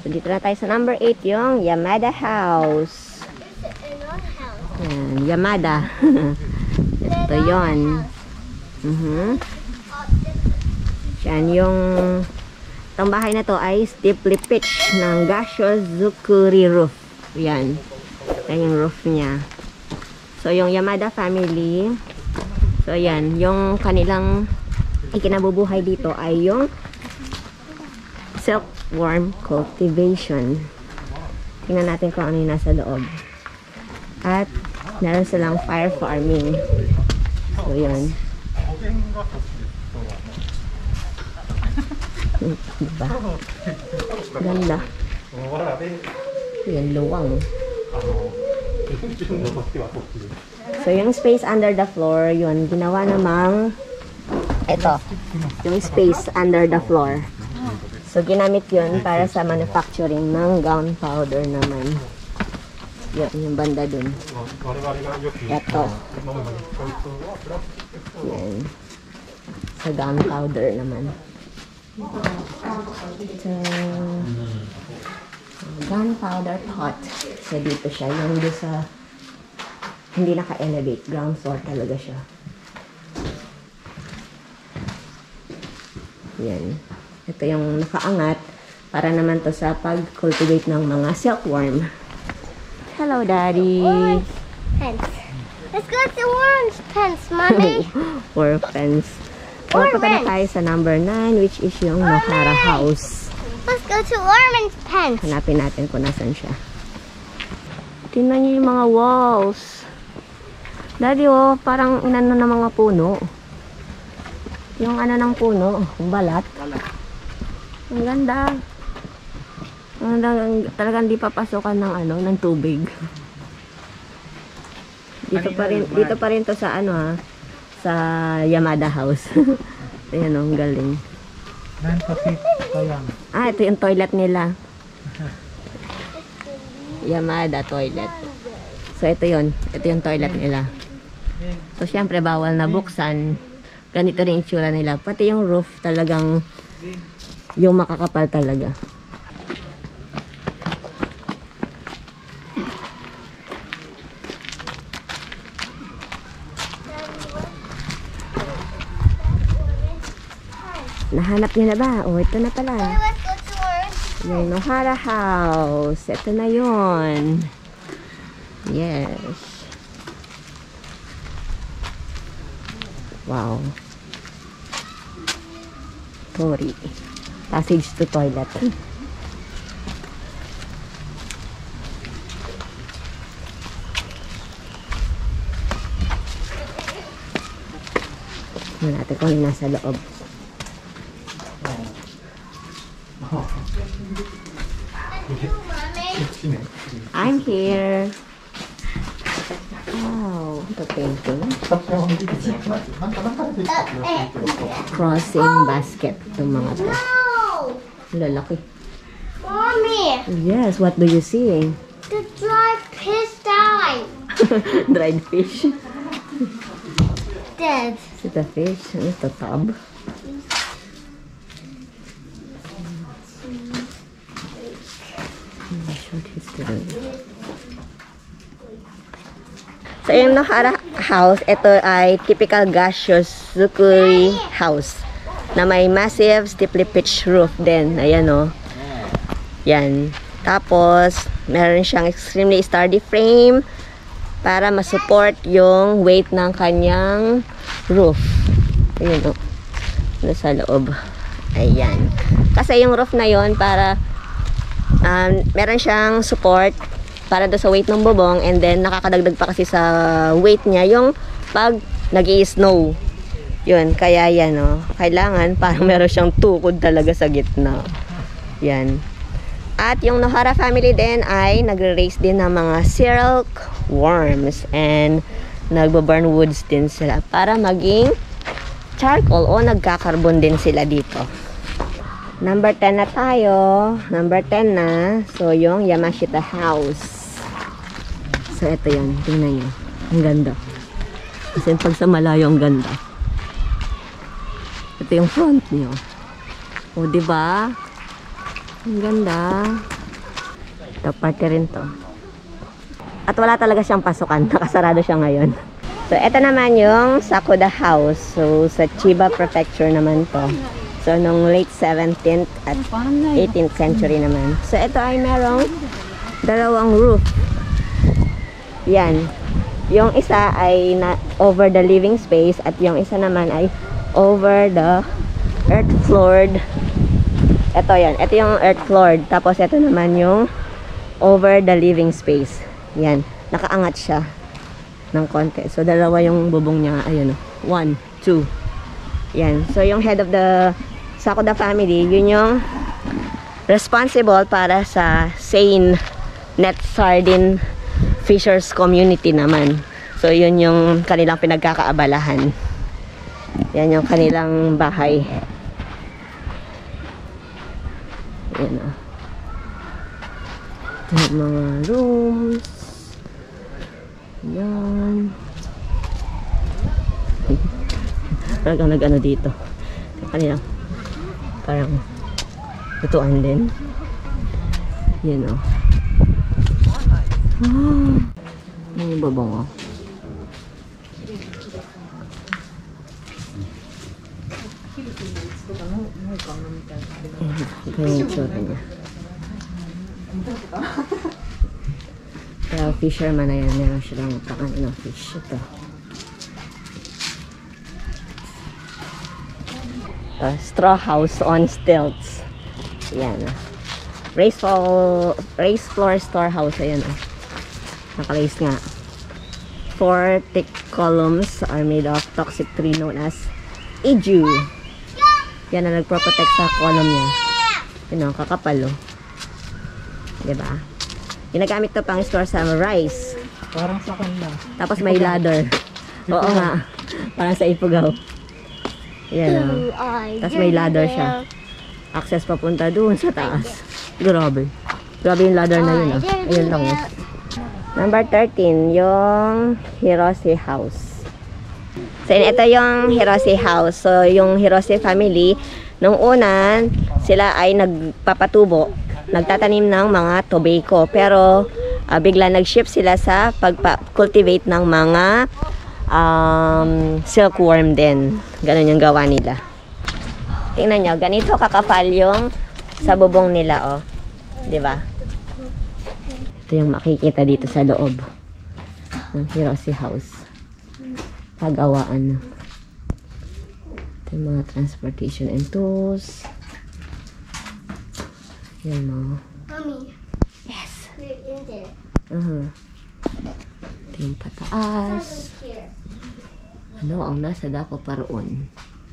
So, dito na tayo sa number 8, yung Yamada House. Yan, Yamada. Ito yun. Yan, yung itong bahay na to ay steeply pitch ng Gashozukuri roof. Yan. Yan yung roof niya. So, yung Yamada family, so yan, yung kanilang ikinabubuhay dito ay yung silkworm cultivation. Tingnan natin kung ano yung nasa loob. At meron silang fire farming. So yan. Diba? Ganda. Yan, luwang. So yung space under the floor, yun, ginawa namang ito, yung space under the floor. So, ginamit yun para sa manufacturing ng gunpowder naman. Yun, yung banda dun. Ito. Yan. Sa gunpowder naman. So, gunpowder pot. So, dito siya. Yung doon sa hindi naka-elevate. Ground floor talaga siya. Yan. Ito yung nakaangat para naman to sa pag-cultivate ng mga silkworm. Hello, Daddy. Orange pens. Let's go to orange pens, Mommy. Or pens. Pupunta na tayo sa number 9, which is yung Nohara House. Let's go to orange pens. Hanapin natin kung nasan siya. Tingnan niyo yung mga walls. Daddy, oh, parang inano na mga puno. Yung ano ng puno, yung balat. Ang ganda. Talagang di papasukan ng ano, ng tubig. Dito pa rin to sa ano ha, sa Yamada House. Ayan oh, ang galing. Ah, ito yung toilet nila. Yamada toilet. So ito yun, ito yung toilet nila. So syempre bawal na buksan. Ganito rin yung itsura nila. Pati yung roof talagang yung makakapal talaga. Nahanap niyo na ba? Oh, ito na pala. Let's go to orange. Yung Nohara House. Ito na yun. Yes. Wow. Tori. Passage to toilet. Tignan natin kung ano nasa loob. I'm here. Wow, the painting. Crossing basket. Itong mga to. No! Lalaki. Mommy! Yes, what do you see? The dried fish died. Dried fish. Dead. Is it a fish? It's a tub. So, yung Nohara House, ito ay typical Gashozukuri house na may massive steeply pitched roof din. Ayan o. Yan. Tapos, meron siyang extremely sturdy frame para masupport yung weight ng kanyang roof. Ayan o. Sa loob. Ayan. Kasi yung roof na yon para meron siyang support para do sa weight ng bubong, and then nakakadagdag pa kasi sa weight niya yung pag nag-i-snow. Yun, kaya yan o. Kailangan parang meron siyang tukod talaga sa gitna. Yan. At yung Nohara family din ay nagre-raise din ng mga silkworms and nagbo-burn woods din sila para maging charcoal o nagkakarbon din sila dito. Number 10 na tayo. Number 10 na. So, yung Yamashita House. So, ito yun. Tingnan nyo. Ang ganda. Kasi pag sa malayo, ang ganda. Ito yung front nyo. O, diba? Ang ganda. Ito, party rin to. At wala talaga siyang pasukan. Nakasarado siya ngayon. So, ito naman yung Sakuda House. So, sa Chiba Prefecture naman to. So, nung late 17th at 18th century naman. So, ito ay merong dalawang roof. Yan. Yung isa ay over the living space at yung isa naman ay over the earth floored. Ito yan. Ito yung earth floored. Tapos, ito naman yung over the living space. Yan. Nakaangat siya ng konti. So, dalawa yung bubong niya. Ayun o. 1, 2. Yan. So, yung head of the Sakuda family, yun yung responsible para sa Seine Net Sardine Fishers Community naman. So, yun yung kanilang pinagkakaabalahan. Yan yung kanilang bahay. Yan o. Ito yung mga rooms. Yan. Parang nag-ano dito. Kanina. Parang lutuan din. Yan o. Yan yung babong o. Ito yung tsura niya. Kaya fisherman na yan. Meron silang pakan ng fish. Ito. Straw house on stilts. Yan. Raised floor storehouse. Ayan. Naka-raise nga. 4 thick columns are made of toxic tree known as Iju. Yan na nagpro-protect sa column niya. Yun o, kakapal o. Diba? Ginagamit to pang store sa rice. Parang sa kanila. Tapos may ladder. Oo nga. Parang sa ipugaw. Yan o. Tapos may ladder siya. Access papunta doon sa taas. Grabe. Grabe yung ladder na yun o. Ayun lang o. Number 13, yung Hirose House. So, ito yung Hirose House. So, yung Hirose family, nung una, sila ay nagpapatubo, nagtatanim ng mga tobacco. Pero, bigla nag-shift sila sa pag-cultivate ng mga silkworm din. Ganun yung gawa nila. Tingnan nyo, ganito kakapal yung sa bubong nila, oh. Diba? Ito yung makikita dito sa loob ng Hirose House. Pagawaan. Ito yung mga transportation and tools. Yan mo. Mommy. Yes. We're in there. Ito yung pataas. Here. Ano ang nasa dako paroon?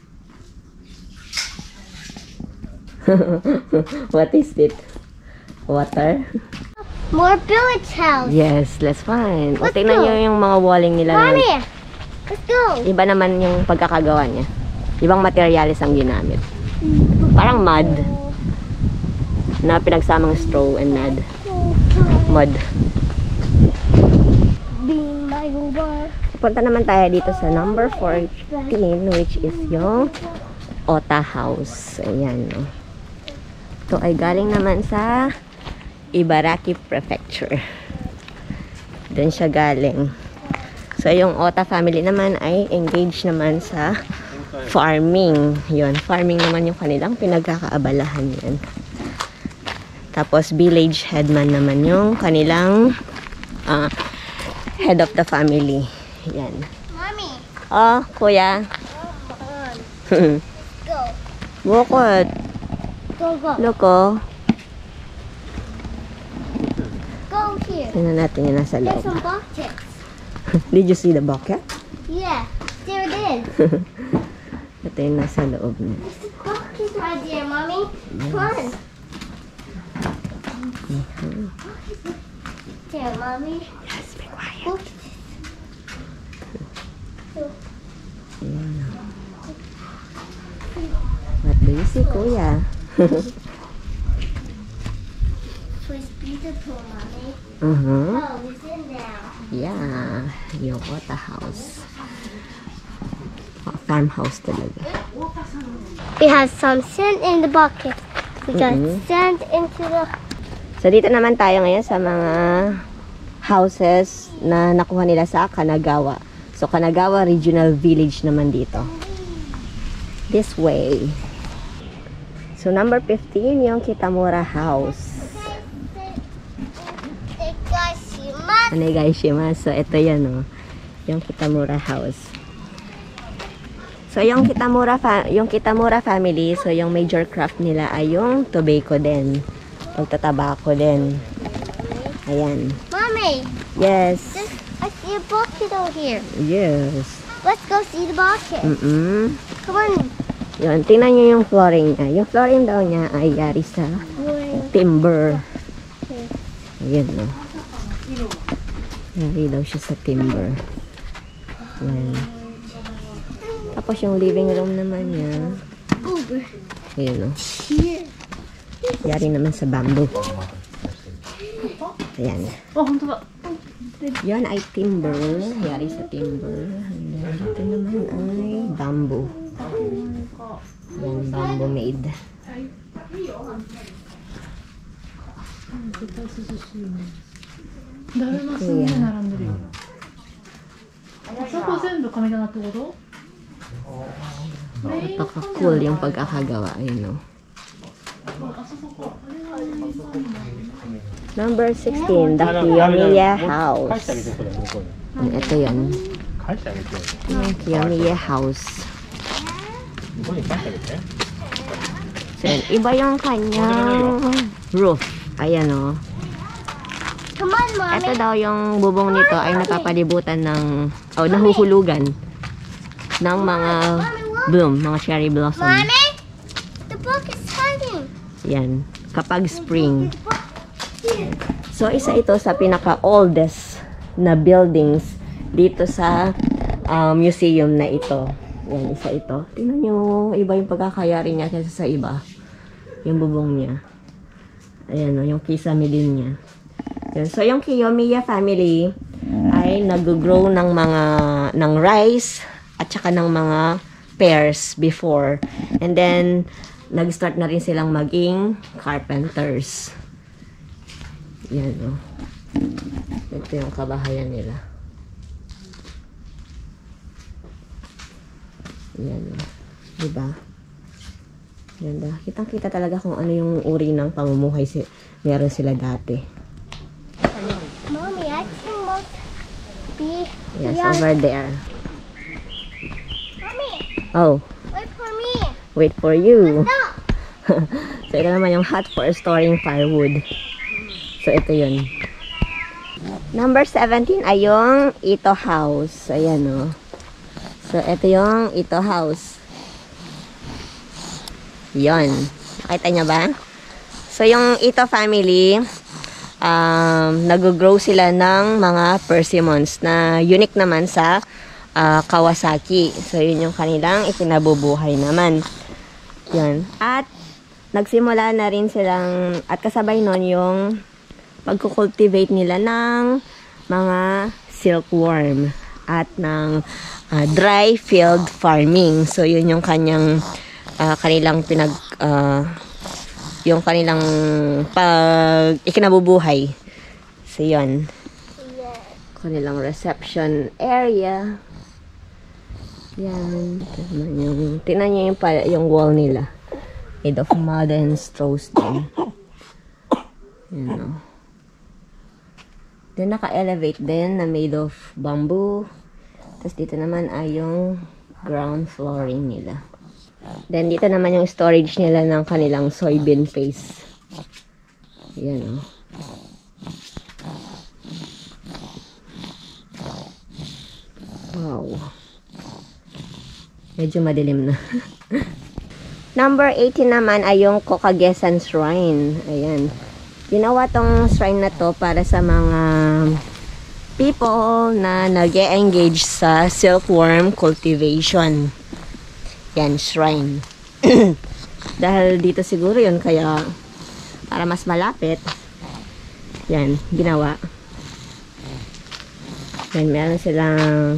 What is it? Water? More village house. Yes, let's find. O, Let's tingnan go. nyo yung mga walling nila. Mommy, let's go. Iba naman yung pagkakagawa niya. Ibang materials ang ginamit. Parang mud. Na pinagsamang straw and mud. Mud. Be my Uber. Punta naman tayo dito sa number 14, which is yung Ota House. Ayan, no. Ito ay galing naman sa Ibaraki Prefecture. Doon siya galing. So, yung Ota family naman ay engaged naman sa farming. Yun, farming naman yung kanilang pinagkakaabalahan yan. Tapos, village headman naman yung kanilang head of the family. Yan. Mommy, Oh, kuya. go. Bukod. Go, go. Look, oh. Go here. Tingnan natin yung nasa There's loob. some buckets. Did you see the bucket? Yeah, there it is. Ito yung nasa loob niya. There's a bucket right there, Mommy. Come on. There, Mommy. Yes, be quiet. Look. What do you see, kuya? So it's beautiful, Mommy. Uh-huh. Oh, it's in there. Yeah, yung Ota House. Farmhouse talaga. We have some sand in the bucket. We got Mhm. sand into the... So, So, dito naman tayo ngayon sa mga houses na nakuha nila sa Kanagawa. So, Kanagawa Regional Village naman dito. This way. So, number 15, yung Kitamura House. Onegaishimasu. So, ito yan, oh. Yung Kitamura House. So, yung Kitamura family, so, yung major craft nila ay yung tobacco din. Magtatabako din. Ayan. Mommy, Yes. I see a bucket over here. Yes. Let's go see the bucket. Come on. Yun, tingnan nyo yung flooring niya. Yung flooring daw niya ay yari sa timber. Ayan, no. Yari daw siya sa timber. Ayan. Tapos yung living room naman niya. Ayan, no. Yari naman sa bamboo. Ayan. Yan ay timber. Yari sa timber. And then, ito naman ay bamboo. Yan, bamboo made. Napaka-cool yung pagkakagawa. Ayun, no. Number 16, the Kiyomiya House. Ito yan. Yung Kiyomiya House. So, iba yung kanyang roof. Ayan, o. Come on, Mommy. Ito daw yung bubong nito ay napapalibutan ng, nahuhulugan ng mga bloom, mga cherry blossom. Mommy, the book is hiding. Yan. Kapag spring. So, isa ito sa pinaka-oldest na buildings dito sa museum na ito. Yan, isa ito. Tingnan nyo, iba yung pagkakayari niya kaysa sa iba. Yung bubong niya. Ayan, yung kisame din niya. Yan. So, yung Kiyomiya family ay nag-grow ng rice at saka ng mga pears before. And then, nag-start na rin silang maging carpenters. Yan, o. Ito yung kabahayan nila. Yan, o. Diba? Yan ba? Kitang-kita talaga kung ano yung uri ng pamumuhay meron sila dati. Mommy, I can look. Yes, over there. Mommy, Oh, wait for me. wait for you. No. So, ito naman yung hut for storing firewood. So, ito yun. Number 17 ay yung Ito House. Ayan, o. So, ito yung Ito House. Yun. Nakita niyo ba? So, yung Ito family, nag-grow sila ng mga persimmons na unique naman sa Kawasaki. So, yun yung kanilang ikinabubuhay naman. Yun. At, nagsimula na rin silang, at kasabay nun yung pagkukultivate nila ng mga silkworm at ng dry field farming. So, yun yung kanilang yung kanilang ikinabubuhay. So, yun. Kanilang reception area. Yan. Tingnan nyo yung wall nila. Made of mud and straw stone. Yan, o. Then, naka-elevate din na made of bamboo. Tapos, dito naman ay yung ground flooring nila. Then, dito naman yung storage nila ng kanilang soybean paste. Yan, o. Wow. Medyo madilim na. Number 18 naman ay yung Kokagesan Shrine. Ayan. Ginawa tong shrine na to para sa mga people na nag-e-engage sa silkworm cultivation. Yan, shrine. Dahil dito siguro yun, kaya para mas malapit. Yan, ginawa. Yan, meron silang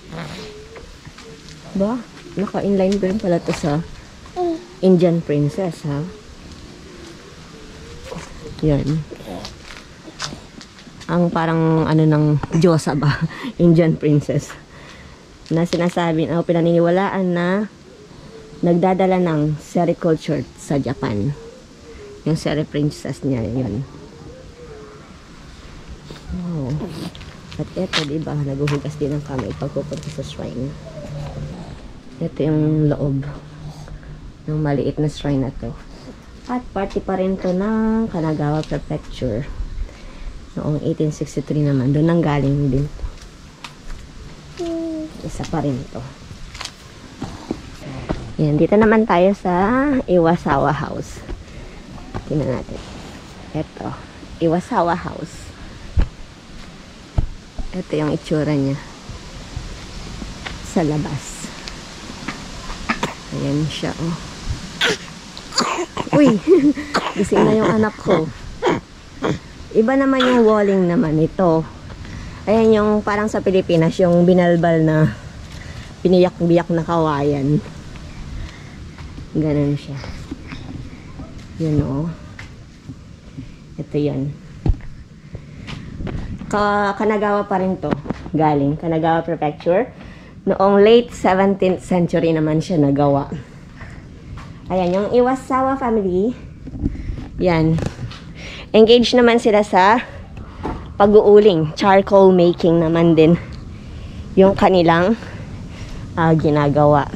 naka-inline ko rin pala to sa Indian princess, ha? Yan. ang parang ano ng Diyosa ba, Indian princess, na sinasabi o pinaniniwalaan na nagdadala ng sericulture sa Japan. Yung Seri princess niya, yun. Oh. At eto, diba, naguhugas din ng kamay pagpupunta sa shrine. Ito yung loob ng maliit na shrine na to. At party pa rin to ng Kanagawa Prefecture. Noong 1863 naman. Doon nang galing din to. Isa pa rin to. Yan, dito naman tayo sa Iwasawa House. Tingnan natin. Ito, Iwasawa House. Ito yung itsura niya sa labas. Ayan siya, oh. Uy! Gising na yung anak ko. Iba naman yung walling naman ito. Ayan yung parang sa Pilipinas, yung binalbal na biniyak-biyak na kawayan. Ganun siya. Yun, oh. Ito yan. Kanagawa pa rin to. Galing. Kanagawa Prefecture. Noong late 17th century naman siya nagawa. Ayan, yung Iwasawa family. Yan. Engaged naman sila sa pag-uuling. Charcoal making naman din. Yung kanilang ginagawa.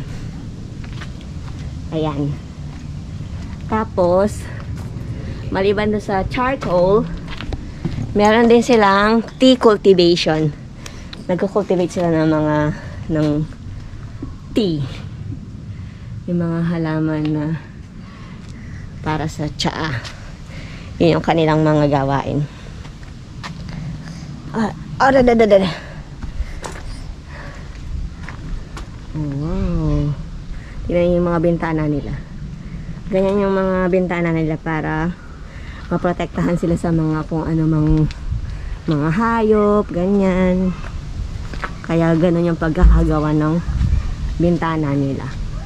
Ayan. Tapos, maliban doon sa charcoal, meron din silang tea cultivation. Nagko-cultivate sila ng tea. Yung mga halaman na para sa tsaa. Yun yung kanilang mga gawain. Wow. Tingnan yung mga bintana nila. Ganyan yung mga bintana nila para maprotektahan sila sa mga kung ano mga hayop, ganyan. Kaya ganun yung pagkakagawa ng bintana nila.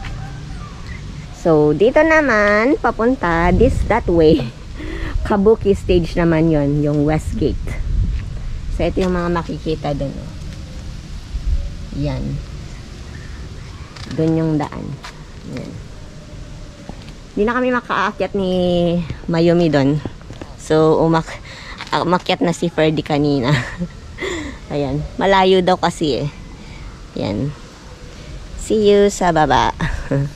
So, dito naman, papunta, that way. Kabuki stage naman yon, yung West Gate. So, ito yung mga makikita dun. Oh. Yan. Dun yung daan. Yan. Hindi na kami makaakyat ni Mayumi dun. So, umakyat na si Ferdy kanina. Ayan. Malayo daw kasi eh. Yan. See you sa baba.